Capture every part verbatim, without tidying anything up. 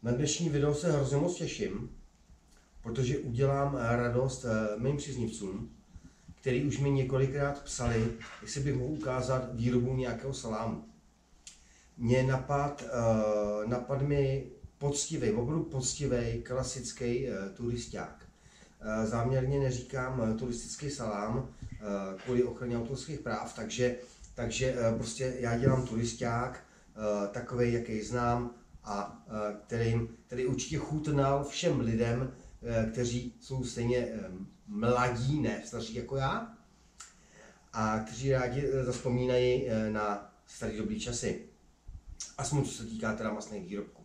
Na dnešní video se hrozně moc těším, protože udělám radost mým příznivcům, který už mi několikrát psali, jestli bych mohl ukázat výrobu nějakého salámu. Mně napad, napad mi poctivý, opravdu poctivý, klasický turisták. Záměrně neříkám turistický salám kvůli ochraně autorských práv, takže, takže prostě já dělám turisták, takovej, jaký znám a který, který určitě chutnal všem lidem, kteří jsou stejně mladí, ne staří jako já, a kteří rádi zavzpomínají na staré dobré časy. Aspoň co se týká teda masných výrobků.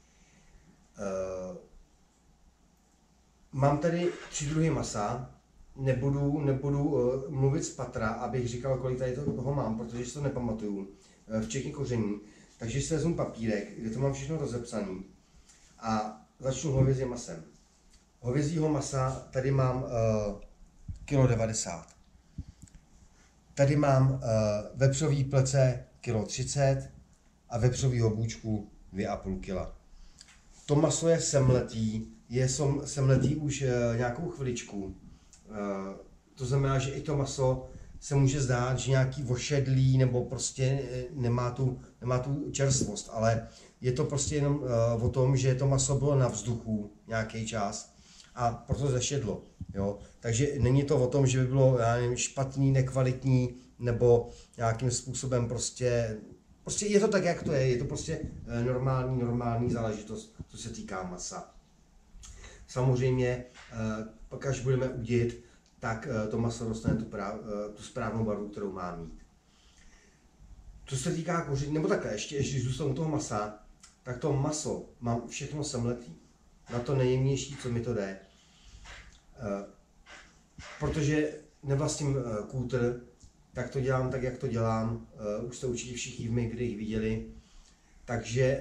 Mám tady tři druhy masa, nebudu, nebudu mluvit z patra, abych říkal, kolik tady toho mám, protože si to nepamatuju, včetně koření. Takže si vezmu papírek, kde to mám všechno rozepsaný a začnu hovězím masem. Hovězího masa tady mám uh, kilo devadesát. Tady mám uh, vepřový plece kilo třicet a vepřovýho bůčku dvě a půl kila. To maso je semletý, je som, semletý už uh, nějakou chviličku. Uh, to znamená, že i to maso se může zdát, že nějaký vošedlý nebo prostě nemá tu, nemá tu čerstvost, ale je to prostě jenom uh, o tom, že to maso bylo na vzduchu nějaký čas a proto zešedlo. Jo? Takže není to o tom, že by bylo, já nevím, špatný, nekvalitní nebo nějakým způsobem prostě, prostě je to tak, jak to je, je to prostě normální, normální záležitost, co se týká masa. Samozřejmě, uh, pak až budeme udit, tak to maso dostane tu, práv, tu správnou barvu, kterou má mít. Co se týká koření, nebo takhle, ještě, ještě zůstanu u toho masa, tak to maso mám všechno semletý. Na to nejjemnější, co mi to jde. Protože nevlastním kůtr, tak to dělám tak, jak to dělám. Už jste určitě všichni v mých videích viděli. Takže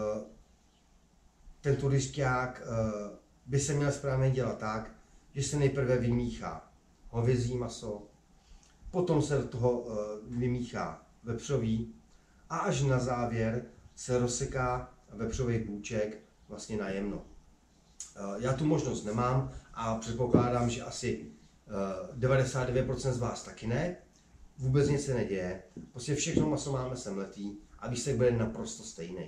ten turisták by se měl správně dělat tak, že se nejprve vymíchá hovězí maso, potom se do toho vymíchá vepřový a až na závěr se rozseká vepřový bůček vlastně na jemno. Já tu možnost nemám a předpokládám, že asi devadesát devět procent z vás taky ne. Vůbec nic se neděje. Prostě všechno maso máme semletý a výsledek bude naprosto stejný.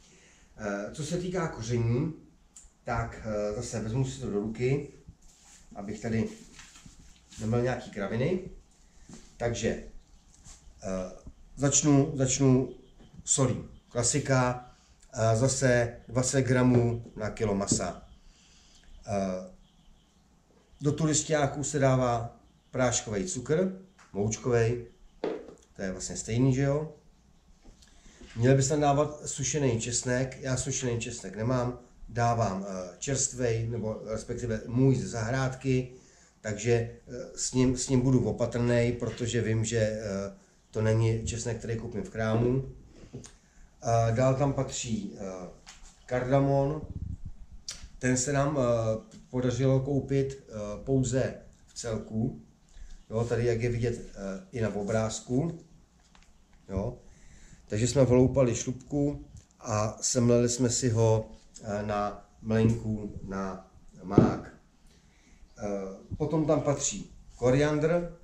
Co se týká koření, tak zase vezmu si to do ruky, abych tady neměl nějaký kraviny. Takže uh, začnu, začnu solí. Klasika, uh, zase dvacet gramů na kilo masa. Uh, do turistáku se dává práškový cukr, moučkový, to je vlastně stejný, že jo. Měli byste dávat sušený česnek, já sušený česnek nemám. Dávám čerstvej, nebo respektive můj ze zahrádky, takže s ním, s ním budu opatrný, protože vím, že to není česnek, který koupím v krámu. Dál tam patří kardamon, ten se nám podařilo koupit pouze v celku, jo, tady jak je vidět i na obrázku. Jo. Takže jsme vloupali šlupku a semleli jsme si ho na mlenku, na mák. Potom tam patří koriandr,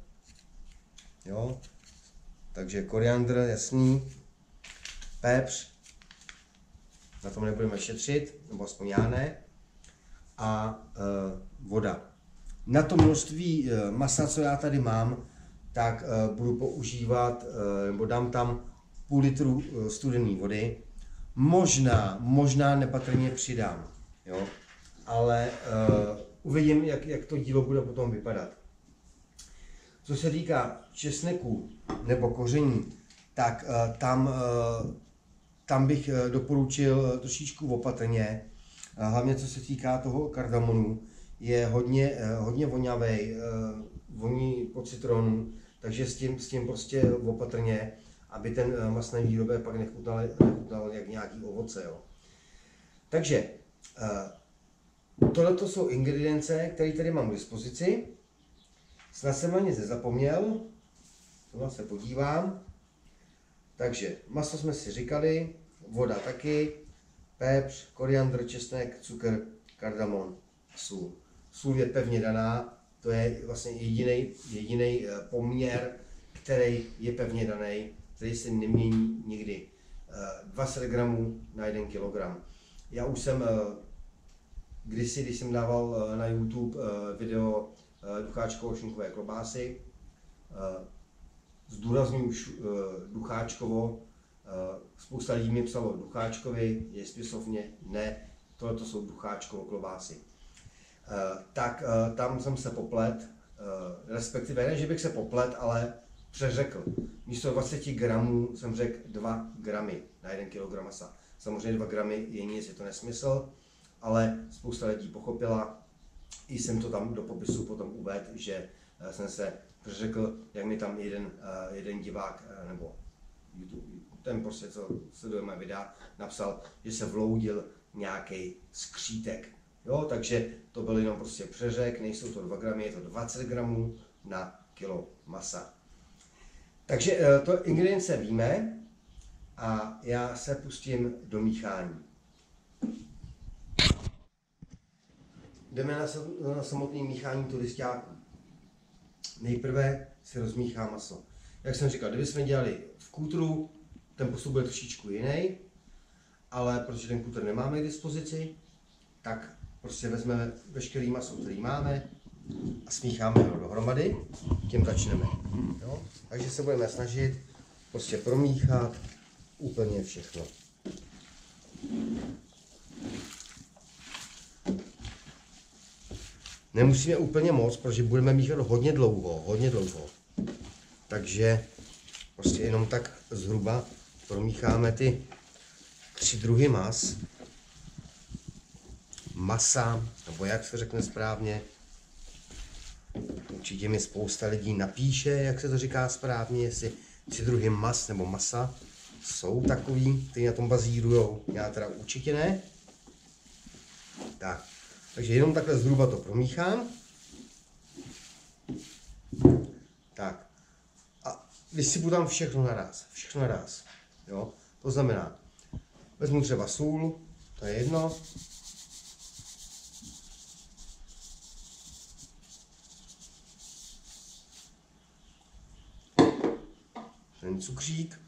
jo, takže koriandr, jasný, pepř, na tom nebudeme šetřit, nebo aspoň já ne, a e, voda. Na to množství e, masa, co já tady mám, tak e, budu používat, e, nebo dám tam půl litru e, studené vody. Možná, možná nepatrně přidám, jo? Ale uh, uvidím, jak, jak to dílo bude potom vypadat. Co se týká česneku nebo koření, tak uh, tam, uh, tam bych uh, doporučil trošičku opatrně, uh, hlavně co se týká toho kardamonu, je hodně, uh, hodně vonavý, uh, voní po citronu, takže s tím, s tím prostě opatrně, aby ten masný výrobek pak nechutnal, nechutnal jak nějaký ovoce. Jo. Takže tohle jsou ingredience, které tady mám k dispozici. Snad jsem na nic nezapomněl. Tohle se podívám. Takže maso jsme si říkali, voda taky, pepř, koriandr, česnek, cukr, kardamon, sůl. Sůl je pevně daná, to je vlastně jediný jediný poměr, který je pevně daný, který se nemění nikdy. dvacet gramů na jeden kilogram. Já už jsem kdysi, když jsem dával na YouTube video ducháčkovo-šinkové klobásy, zdůraznuju ducháčkovo, spousta lidí mi psalo ducháčkovi, je spisovně, ne, tohle jsou ducháčkovo klobásy. Tak tam jsem se poplet, respektive ne, že bych se poplet, ale přeřekl. Místo dvacet gramů jsem řekl dva gramy na jeden kilogram masa. Samozřejmě dva gramy je nic, je to nesmysl, ale spousta lidí pochopila. I jsem to tam do popisu potom uvedl, že jsem se přeřekl, jak mi tam jeden, jeden divák, nebo YouTube, ten prostě, co sleduje moje videa, napsal, že se vloudil nějaký skřítek. Jo, takže to byl jenom prostě přeřek, nejsou to dva gramy, je to dvacet gramů na kilo masa. Takže to ingredience víme a já se pustím do míchání. Jdeme na, na samotné míchání turistáků. Nejprve se rozmíchá maso. Jak jsem říkal, kdybychom dělali v kútru, ten postup bude trošičku jiný, ale protože ten kútr nemáme k dispozici, tak prostě vezmeme veškerý maso, který máme a smícháme ho dohromady, tím začneme. Jo? Takže se budeme snažit prostě promíchat úplně všechno. Nemusíme úplně moc, protože budeme míchat hodně dlouho, hodně dlouho. Takže prostě jenom tak zhruba promícháme ty tři druhy mas. Masa, nebo jak se řekne správně. Určitě mi spousta lidí napíše, jak se to říká správně, jestli tři druhy mas nebo masa jsou takový, kteří na tom bazírujou. Já teda určitě ne. Tak, takže jenom takhle zhruba to promíchám. Tak. A vysypu tam všechno naraz. Všechno naraz. Jo? To znamená, vezmu třeba sůl, to je jedno. Ten cukřík.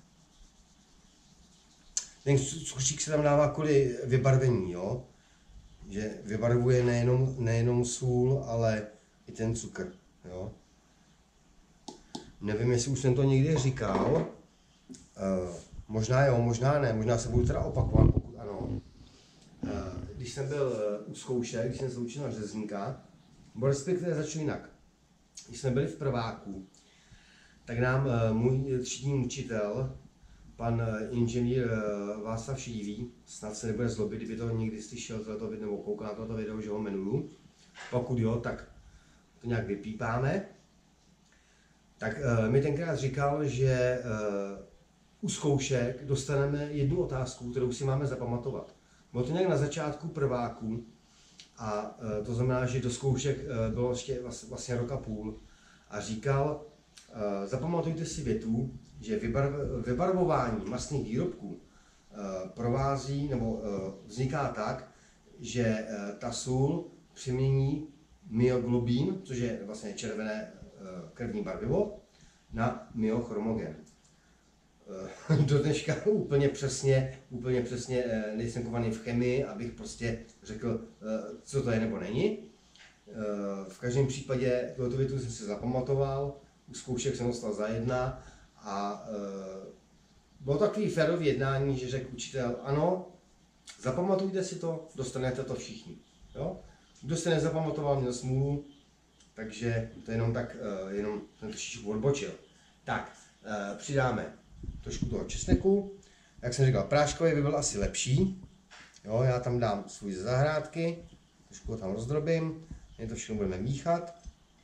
Ten cukřík se tam dává kvůli vybarvení, jo? Že vybarvuje nejenom, nejenom sůl, ale i ten cukr. Jo? Nevím, jestli už jsem to někdy říkal. Uh, možná jo, možná ne, možná se budu teda opakovat, pokud ano. Uh, když jsem byl u zkoušek, když jsem se učil na řezníka, nebo respektive začnu jinak. Když jsme byli v prváku, tak nám uh, můj třídní učitel, pan inženýr Václav Šedivý, snad se nebude zlobit, kdyby to někdy slyšel toto video, nebo koukal na toto video, že ho jmenuju. Pokud jo, tak to nějak vypípáme. Tak uh, mi tenkrát říkal, že uh, u zkoušek dostaneme jednu otázku, kterou si máme zapamatovat. Bylo to nějak na začátku prváku a uh, to znamená, že do zkoušek uh, bylo ještě vlastně, vlastně rok a půl a říkal, uh, zapamatujte si větu, že vybarv, vybarvování mastných výrobků uh, provází nebo uh, vzniká tak, že uh, ta sůl přemění myoglobin, což je vlastně červené uh, krvní barvivo, na myochromogen. Uh, do dneška úplně přesně, úplně přesně uh, nejsem kovaný v chemii, abych prostě řekl, uh, co to je nebo není. Uh, v každém případě tohoto větu jsem si zapamatoval, u zkoušek jsem dostal za jedna. A e, bylo takový férový jednání, že řekl učitel, ano, zapamatujte si to, dostanete to všichni. Jo? Kdo se nezapamatoval, měl smůlu, takže to jenom tak, e, jenom ten trošičku odbočil. Tak, e, přidáme trošku toho česneku. Jak jsem říkal, práškový by byl asi lepší. Jo, já tam dám svůj ze zahrádky, trošku ho tam rozdrobím, jen to všechno budeme míchat.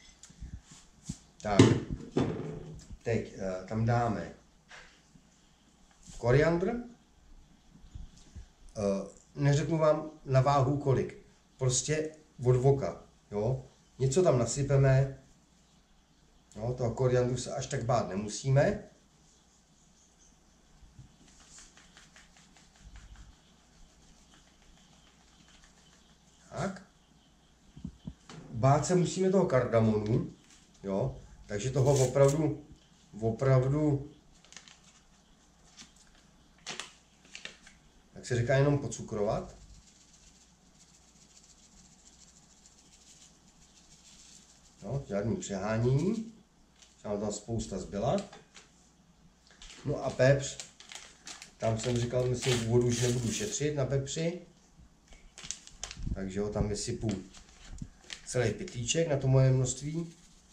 Tak. Teď uh, tam dáme koriandr. Uh, neřeknu vám na váhu kolik, prostě od voka. Jo? Něco tam nasypeme, jo? Toho koriandru se až tak bát nemusíme. bát se musíme toho kardamonu, jo, takže toho opravdu, opravdu, jak se říká, jenom pocukrovat. No, žádný přehánění, tam spousta zbyla. No a pepř, tam jsem říkal, myslím, v úvodu, že nebudu šetřit na pepři, takže ho tam vysypu celý pytlíček na to moje množství.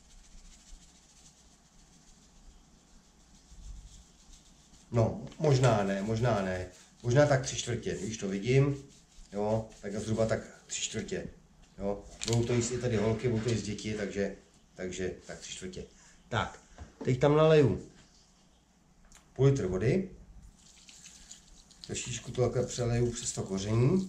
No, možná ne, možná ne, možná tak tři čtvrtě, když to vidím, jo, tak zhruba tak tři čtvrtě, jo, budou to jíst i tady holky, budou to jíst děti, takže, takže tak tři čtvrtě. Tak, teď tam naleju půl litr vody, trošičku to takhle přeleju přes to koření.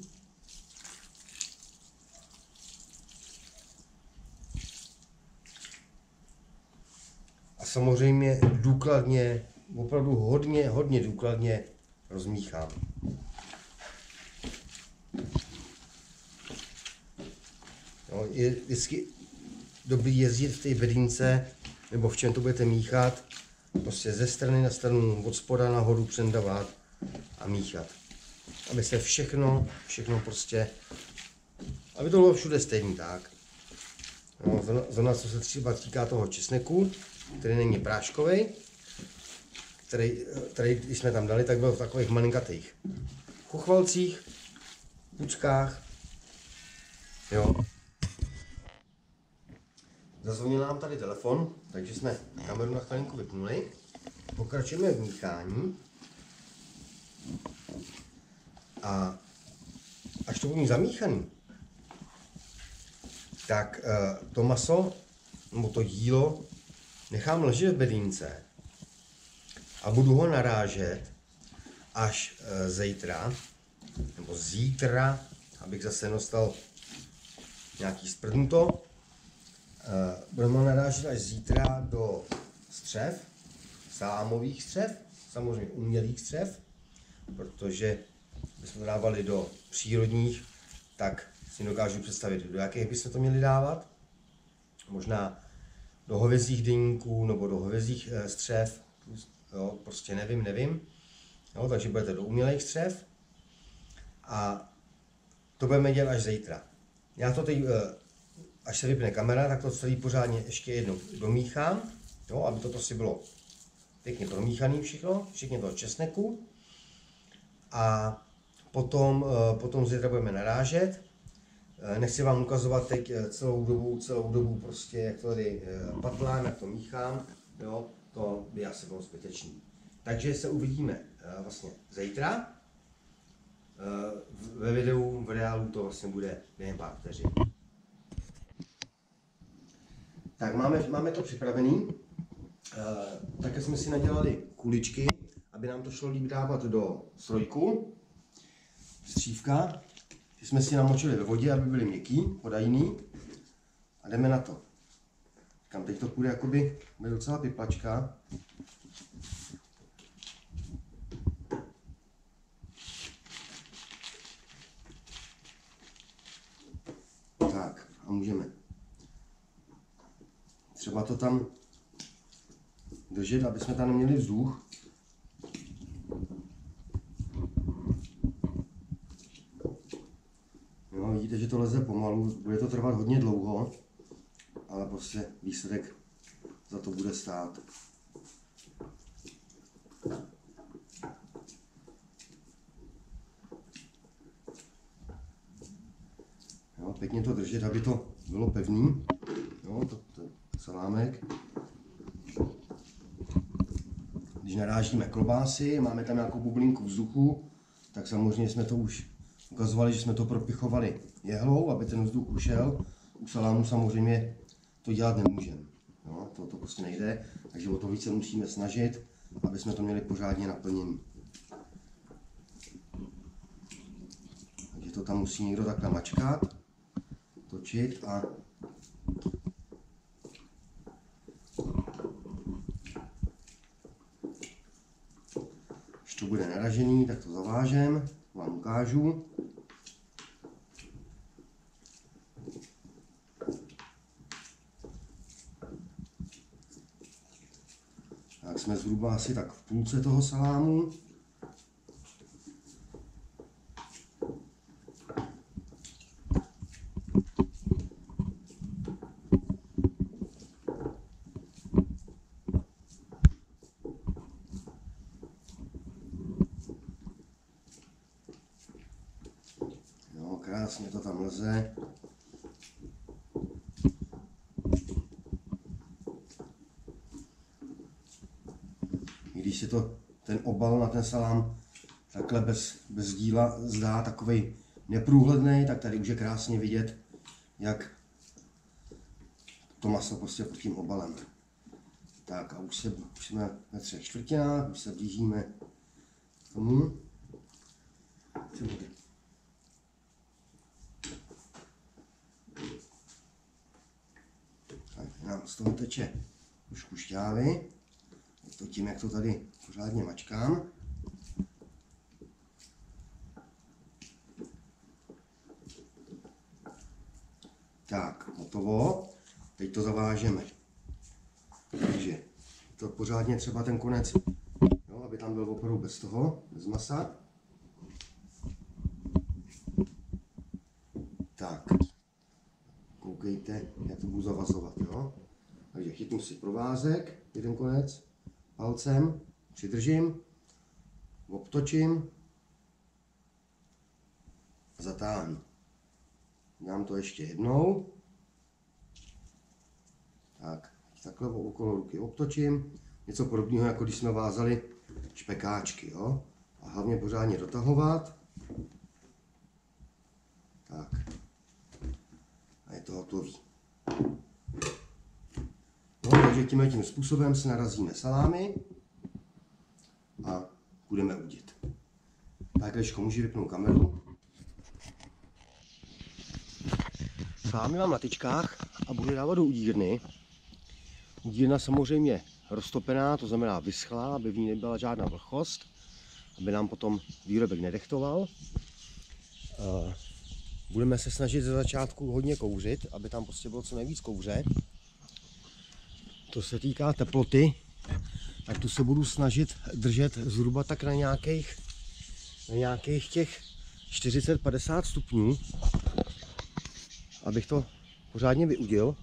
A samozřejmě důkladně, opravdu hodně, hodně důkladně rozmíchám. Jo, je vždycky dobrý jezdit v té bedínce, nebo v čem to budete míchat, prostě ze strany na stranu, od spoda nahoru přendavat a míchat. Aby se všechno, všechno prostě, aby to bylo všude stejný, tak. No, zrovna co se třeba týká toho česneku, který není práškový, který, který když jsme tam dali, tak byl v takových malinkatých chuchvalcích, pučkách. Jo. Zazvonil nám tady telefon, takže jsme kameru na chvilinku vypnuli. Pokračujeme v míchání. A až to bude zamíchaný, tak to maso, nebo to jídlo, nechám ležet v bedínce a budu ho narážet až zítra, nebo zítra, abych zase dostal nějaký sprdnuto. Budeme ho narážet až zítra do střev, salámových střev, samozřejmě umělých střev, protože bychom to dávali do přírodních, tak si dokážu představit, do jakých bychom to měli dávat. Možná do hovězích deníků nebo do hovězích střev, jo, prostě nevím, nevím. Jo, takže budete do umělých střev a to budeme dělat až zítra. Já to teď, až se vypne kamera, tak to celý pořádně ještě jednou domíchám, jo, aby to prostě bylo pěkně promíchané všechno, včetně toho česneku. A potom, potom zítra budeme narážet. Nechci vám ukazovat teď celou dobu, celou dobu prostě, jak to tady patlám, jak to míchám, jo, to by asi bylo zbytečný. Takže se uvidíme vlastně zítra. Ve videu, v reálu to vlastně bude během pár vteřin. Tak máme, máme to připravený. Také jsme si nadělali kuličky, aby nám to šlo líp dávat do strojku. Střívka. Ty jsme si namočili ve vodě, aby byly měkký, podajný. A jdeme na to. Kam teď to půjde, jakoby, bude docela piplačka. Tak, a můžeme třeba to tam držet, aby jsme tam neměli vzduch. Jo, vidíte, že to leze pomalu, bude to trvat hodně dlouho, ale prostě výsledek za to bude stát. Jo, pěkně to držet, aby to bylo pevný. Jo, to, to je salámek. Když narážíme klobásy, máme tam nějakou bublinku vzduchu, tak samozřejmě jsme to už ukazovali, že jsme to propichovali jehlou, aby ten vzduch ušel. U salámu samozřejmě to dělat nemůžeme. No, to, to prostě nejde, takže o to více musíme snažit, aby jsme to měli pořádně naplněné. Takže to tam musí někdo takhle mačkat, točit a když to bude naražený, tak to zavážem, vám ukážu. jsme zhruba asi tak v půlce toho salámu. Jo, krásně to tam leze. Když se to, ten obal na ten salám takhle bez, bez díla zdá takovej neprůhledný, tak tady už je krásně vidět, jak to maso prostě pod tím obalem. Tak a už, se, už jsme ve třech čtvrtinách, už se blížíme k tomu. Tak nám z toho teče trošku šťávy. To tím, jak to tady pořádně mačkám. Tak, hotovo. Teď to zavážeme. Takže to pořádně třeba ten konec, jo, aby tam byl opravdu bez toho, bez masa. Tak, koukejte, jak to budu zavazovat, jo. Takže chytnu si provázek, jeden konec, palcem, přidržím, obtočím, zatáhnu. Dám to ještě jednou. Tak, takhle okolo ruky obtočím. Něco podobného, jako když jsme vázali špekáčky, jo. A hlavně pořádně dotahovat. Tak. A je to hotový. No, takže tímhle tím způsobem si narazíme salámy a budeme udit. Tak, Leško, můžu vypnout kameru. Salámy mám na tyčkách a budu dávat do udírny. Udírna samozřejmě roztopená, to znamená vyschlá, aby v ní nebyla žádná vlhkost, aby nám potom výrobek nedechtoval. Budeme se snažit ze začátku hodně kouřit, aby tam prostě bylo co nejvíc kouře. To se týká teploty, tak tu se budu snažit držet zhruba tak na nějakých, na nějakých těch čtyřicet padesát stupňů, abych to pořádně vyudil.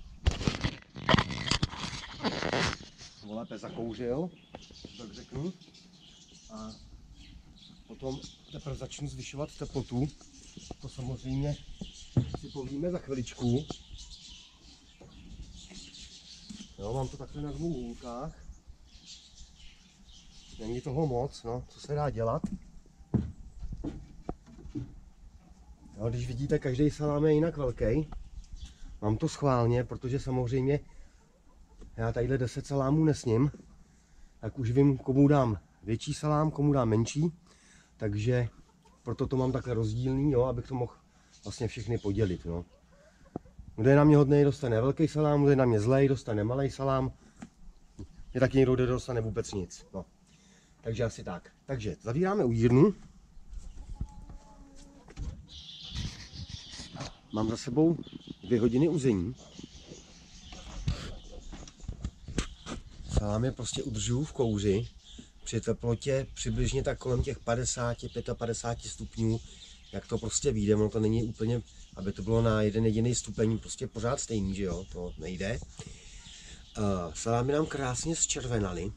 Nebo lépe zakouřil, tak řeknu. A potom teprve začnu zvyšovat teplotu. To samozřejmě si povíme za chviličku. Jo, mám to takhle na dvou hůlkách. Není toho moc, no, co se dá dělat. Jo, když vidíte, každý salám je jinak velký. Mám to schválně, protože samozřejmě já tadyhle deset salámů nesním. Tak už vím, komu dám větší salám, komu dám menší. Takže proto to mám takhle rozdílný, jo, abych to mohl vlastně všechny podělit. Jo. Kdo je na mě hodnej, dostane velký salám, kdo je na mě zlej, dostane malý salám. Je taky někdo, kdo dostane vůbec nic. No. Takže asi tak. Takže zavíráme udírnu. Mám za sebou dvě hodiny uzení. Salám je prostě udržuju v kouři. Při teplotě přibližně tak kolem těch padesát, padesát pět stupňů. Jak to prostě vyjde, ono to není úplně, aby to bylo na jeden jediný stupeň, prostě pořád stejný, že jo, to nejde. Uh, salámy nám krásně zčervenaly,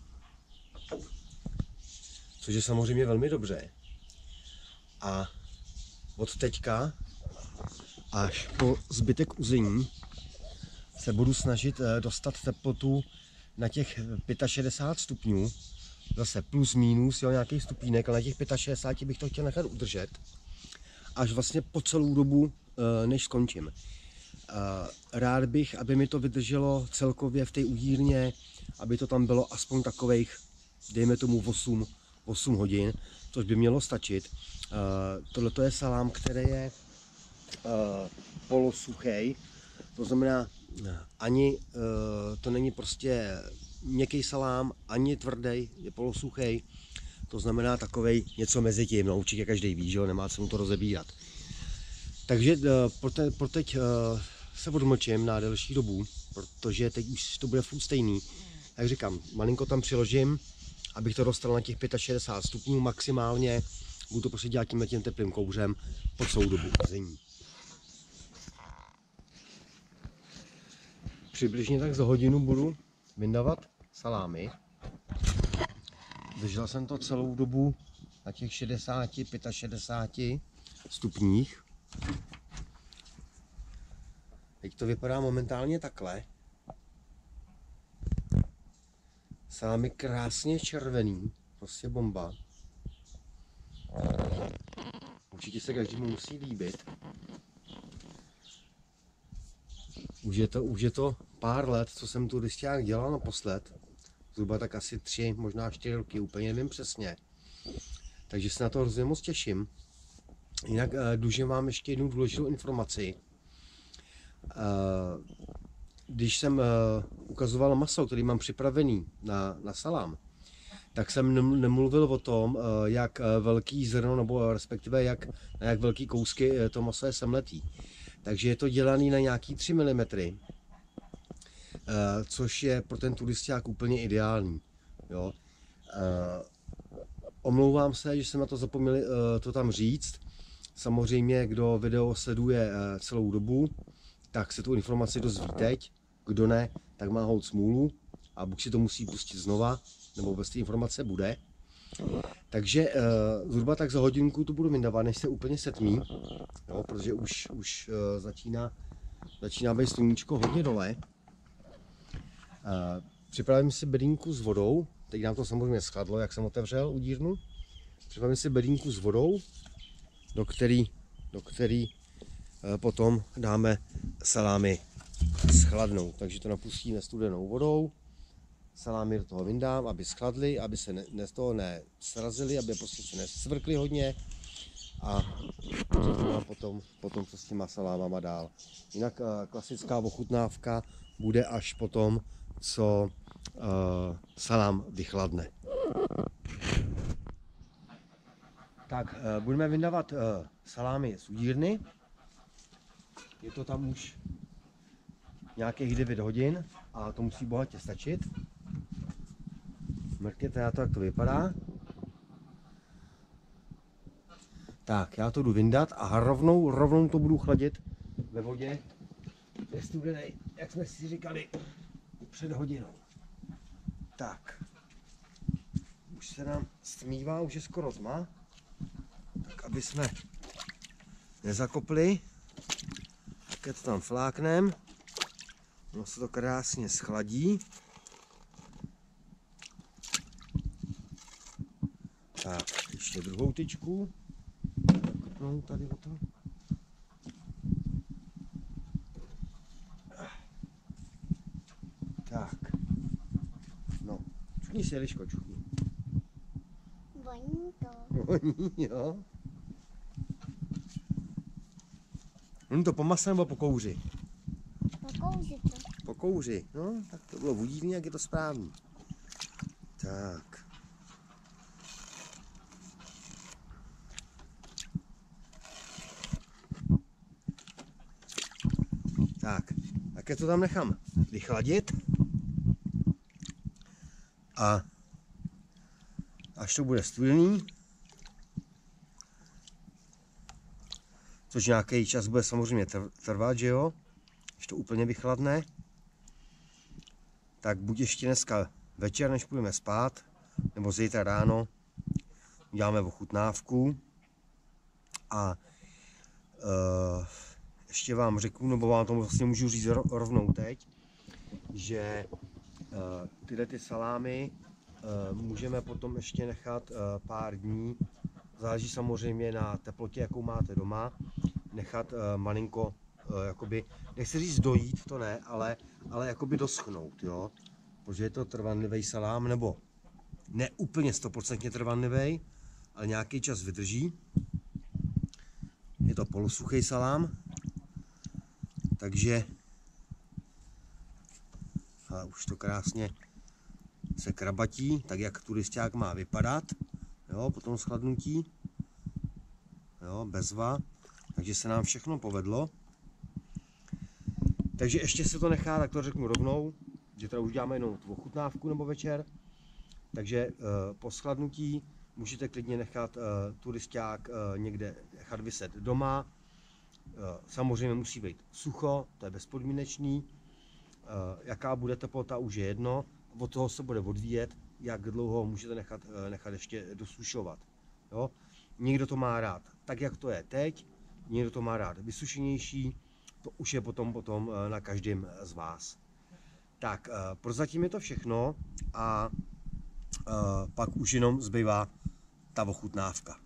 což je samozřejmě velmi dobře. A od teďka až po zbytek uzení se budu snažit dostat teplotu na těch šedesát pět stupňů, zase plus minus, jo, nějaký stupínek, ale na těch šedesát pět bych to chtěl nechat udržet. Až vlastně po celou dobu, než skončím. Rád bych, aby mi to vydrželo celkově v té udírně, aby to tam bylo aspoň takových, dejme tomu osm, osm hodin, což by mělo stačit. Tohle je salám, který je polosuchý, to znamená ani to není prostě měkký salám, ani tvrdý, je polosuchý. To znamená takovej něco mezi tím, no určitě každý ví, že jo, nemá se mu to rozebírat. Takže pro teď se odmlčím na delší dobu, protože teď už to bude furt stejný. Jak říkám, malinko tam přiložím abych to dostal na těch šedesát pět stupňů maximálně. Budu to prostě dělat tímhle tím teplým kouřem po celou dobu chození. Přibližně tak za hodinu budu vyndavat salámy. Držel jsem to celou dobu na těch šedesáti, šedesáti pěti stupních. Teď to vypadá momentálně takhle. Salámy krásně červený, prostě bomba. Určitě se každému musí líbit. Už je to, už je to pár let, co jsem tu lisťák dělal naposled. Zhruba tak asi tři, možná čtyři roky, úplně nevím přesně. Takže se na to hrozně moc těším. Jinak dlužím vám ještě jednu důležitou informaci. Když jsem ukazoval maso, který mám připravený na, na salám, tak jsem nemluvil o tom, jak velký zrno, nebo respektive jak, na jak velký kousky to maso je semletý. Takže je to dělaný na nějaký tři milimetry, což je pro ten turisták úplně ideální. Jo. Omlouvám se, že jsem na to zapomněl to tam říct. Samozřejmě, kdo video sleduje celou dobu, tak se tu informaci dozví teď. Kdo ne, tak má holt smůlu a buď si to musí pustit znova, nebo bez té informace bude. Takže uh, zhruba tak za hodinku to budu vyndávat, než se úplně setmí, jo, protože už, už uh, začíná, začíná být sluníčko hodně dole. Uh, připravím si bedínku s vodou, teď nám to samozřejmě schladlo, jak jsem otevřel udírnu. Připravím si bedínku s vodou, do který, do který uh, potom dáme salámy schladnout. Takže to napustíme studenou vodou. Salámy do toho vyndám, aby schladly, aby se ne, ne z toho nesrazily, aby prostě se nesvrkly hodně a to potom, potom co s těma salámama dál. Jinak uh, klasická ochutnávka bude až potom, co uh, salám vychladne. Tak, uh, budeme vyndávat uh, salámy z udírny. Je to tam už nějakých devět hodin a to musí bohatě stačit. Mrkněte na to, jak to vypadá. Tak, já to jdu vyndat a rovnou, rovnou to budu chladit ve vodě. Je studenej, jak jsme si říkali před hodinou. Tak. Už se nám stmívá, už je skoro tma. Tak, aby jsme nezakopli. Tak to tam fláknem. Ono se to krásně schladí. Tak, ještě druhou tyčku. Kopnou tady o to. Tak. No, čukni si, Eliško, čukni. Voní to. Voní, jo. Voní to po mase nebo po kouři? Po kouři to. Po kouři, no, tak to bylo vodívní, jak je to správný. Tak. Tak, také to tam nechám vychladit a až to bude studený, což nějaký čas bude samozřejmě trvat, že jo, až to úplně vychladne, tak buď ještě dneska večer, než půjdeme spát, nebo zítra ráno uděláme ochutnávku a uh, ještě vám řeknu, nebo vám to vlastně můžu říct rovnou teď, že uh, tyhle ty salámy uh, můžeme potom ještě nechat uh, pár dní, záleží samozřejmě na teplotě, jakou máte doma, nechat uh, malinko, uh, jakoby, nechci říct dojít, to ne, ale, ale jakoby doschnout, jo, protože je to trvanlivý salám, nebo ne úplně sto procent trvanlivý, ale nějaký čas vydrží. Je to polosuchý salám. Takže a už to krásně se krabatí, tak jak turisták má vypadat, jo, po tom schladnutí, jo, bezva, takže se nám všechno povedlo. Takže ještě se to nechá, tak to řeknu rovnou, že teda už děláme jenom tu ochutnávku nebo večer, Takže po schladnutí můžete klidně nechat turisták někde nechat vyset doma. Samozřejmě musí být sucho, to je bezpodmínečný. Jaká bude teplota, už je jedno. Od toho se bude odvíjet, jak dlouho můžete nechat, nechat ještě dosušovat. Jo? Někdo to má rád tak, jak to je teď, někdo to má rád vysušenější, to už je potom, potom na každém z vás. Tak, prozatím je to všechno a pak už jenom zbývá ta ochutnávka.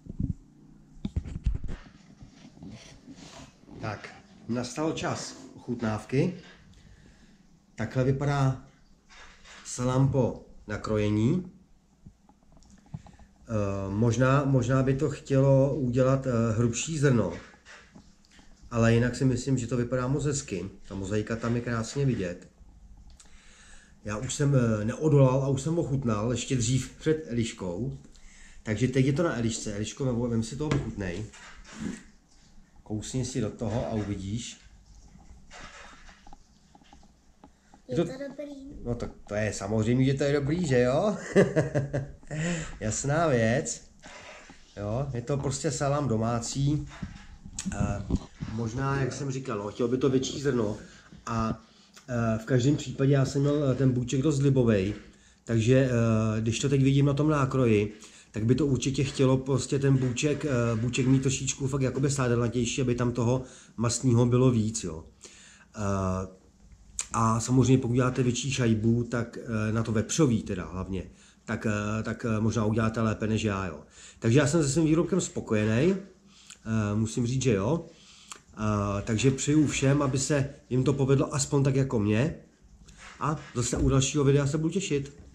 Tak, nastal čas ochutnávky. Takhle vypadá salám po nakrojení. E, možná, možná by to chtělo udělat e, hrubší zrno, ale jinak si myslím, že to vypadá moc hezky. Ta mozaika tam je krásně vidět. Já už jsem e, neodolal a už jsem ochutnal ještě dřív před Eliškou. Takže teď je to na Elišce. Eliško, vem si toho ochutnej. Kousni si do toho a uvidíš. Je to, to dobrý. No to, to je samozřejmě, že to je dobrý, že jo? Jasná věc. Jo, je to prostě salám domácí. E, možná, jak jsem říkal, no, chtěl by to větší zrno. A e, v každém případě já jsem měl ten bůček dost libovej. Takže e, když to teď vidím na tom nákroji, tak by to určitě chtělo prostě ten bůček, e, bůček mít trošičku fakt jakoby sádelnatější, aby tam toho mastního bylo víc, jo. E, A samozřejmě pokud děláte větší šajbu, tak na to vepřový teda hlavně, tak, tak možná uděláte lépe než já, jo. Takže já jsem se svým výrobkem spokojený, musím říct, že jo. Takže přeju všem, aby se jim to povedlo aspoň tak jako mě. A zase u dalšího videa se budu těšit.